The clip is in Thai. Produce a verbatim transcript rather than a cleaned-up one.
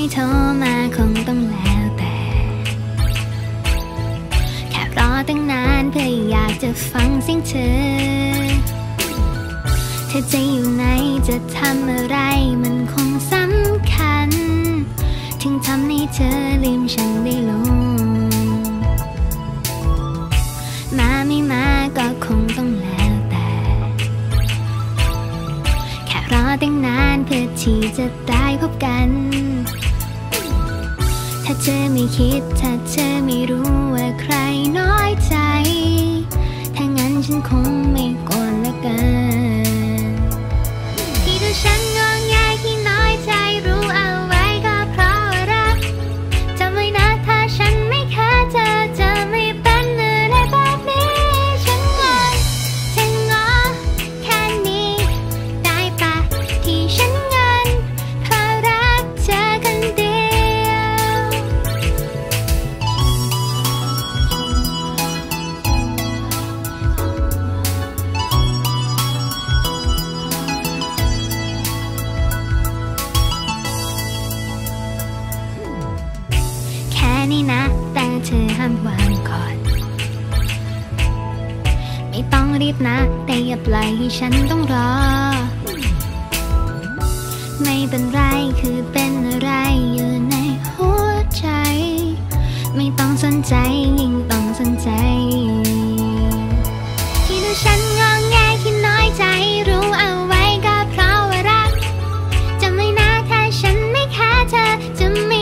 โทรมาคงต้องแล้วแต่แค่รอตั้งนานเพื่ออยากจะฟังเสียงเธอเธอจะอยู่ไหนจะทำอะไรมันคงสำคัญถึงทำให้เธอลืมฉันได้ลงมาไม่มาก็คงต้องแล้วแต่แค่รอตั้งนานเพื่อที่จะได้พบกันถ้าเธอไม่คิดถ้าเธอไม่รู้ว่าใครน้อยใจถ้างั้นฉันคงไม่กวนละกันที่ตัวฉันงองแงที่น้อยใจรู้เอาไว้ก็เพราะว่ารักจำไว้นะถ้าฉันไม่แค่เธอจะไม่เป็นอะไรแบบนี้ฉันงอนจะงอแค่นี้ได้ปะที่ฉันงอนเพราะรักเธอคนเดียวแค่นี้นะแต่เธอห้ามวางก่อนไม่ต้องรีบนะแต่อย่าปล่อยให้ฉันต้องรอไม่เป็นไรคือเป็นอะไรอยู่ในหัวใจไม่ต้องสนใจยิ่งต้องสนใจที่ตัวฉันงองแงที่น้อยใจรู้เอาไว้ก็เพราะว่ารักจำไว้นะถ้าฉันไม่แค่เธอจะไม่